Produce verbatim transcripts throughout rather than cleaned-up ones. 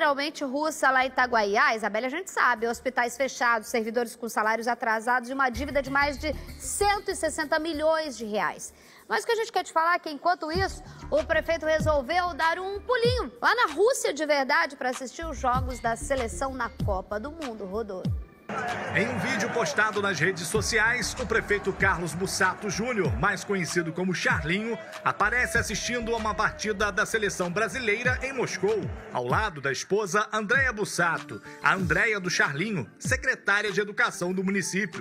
literalmente russa lá em Itaguaí. Ah, Isabelle, a gente sabe, hospitais fechados, servidores com salários atrasados e uma dívida de mais de cento e sessenta milhões de reais. Mas o que a gente quer te falar é que, enquanto isso, o prefeito resolveu dar um pulinho lá na Rússia de verdade para assistir os jogos da seleção na Copa do Mundo. Rodou. Em um vídeo postado nas redes sociais, o prefeito Carlos Bussato Júnior, mais conhecido como Charlinho, aparece assistindo a uma partida da seleção brasileira em Moscou, ao lado da esposa Andréia Bussato, a Andréia do Charlinho, secretária de Educação do município.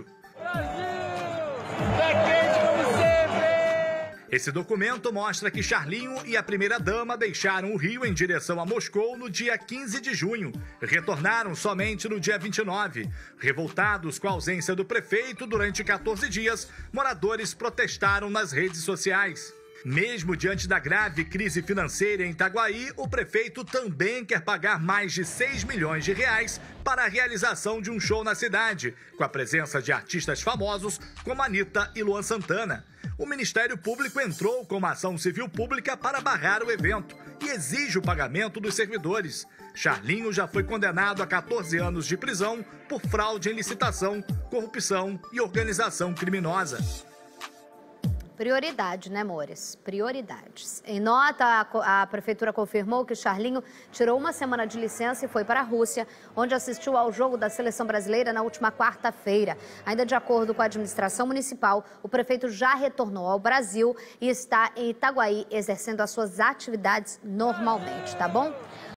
Esse documento mostra que Charlinho e a primeira-dama deixaram o Rio em direção a Moscou no dia quinze de junho. Retornaram somente no dia vinte e nove. Revoltados com a ausência do prefeito durante quatorze dias, moradores protestaram nas redes sociais. Mesmo diante da grave crise financeira em Itaguaí, o prefeito também quer pagar mais de seis milhões de reais para a realização de um show na cidade, com a presença de artistas famosos como Anitta e Luan Santana. O Ministério Público entrou com uma ação civil pública para barrar o evento e exige o pagamento dos servidores. Charlinho já foi condenado a quatorze anos de prisão por fraude em licitação, corrupção e organização criminosa. Prioridade, né, amores? Prioridades. Em nota, a, a prefeitura confirmou que Charlinho tirou uma semana de licença e foi para a Rússia, onde assistiu ao jogo da seleção brasileira na última quarta-feira. Ainda de acordo com a administração municipal, o prefeito já retornou ao Brasil e está em Itaguaí exercendo as suas atividades normalmente, tá bom?